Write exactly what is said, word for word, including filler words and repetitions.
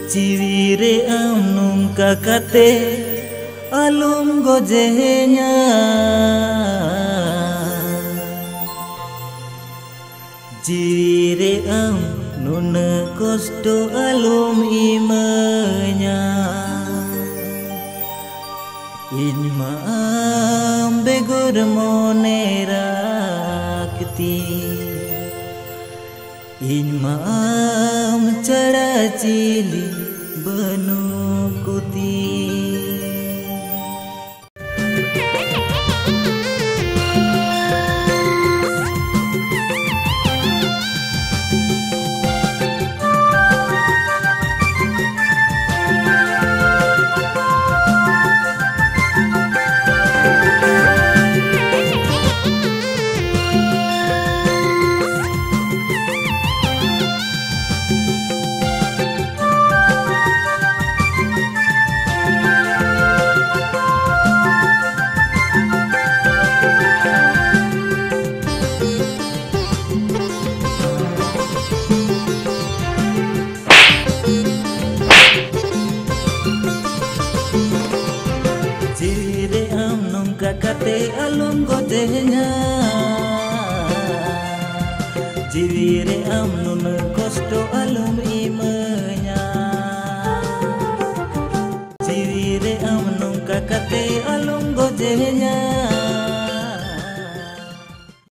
Jiwire am nungka kate alum gojenya, jiwire am nuna kosto alum imenya. Inma am begur monera kti, inma am cara cili banu kuti. Kate alum gotenya, jiwire